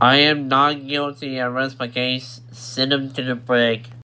I am not guilty. Arrest my case. Send him to the brig.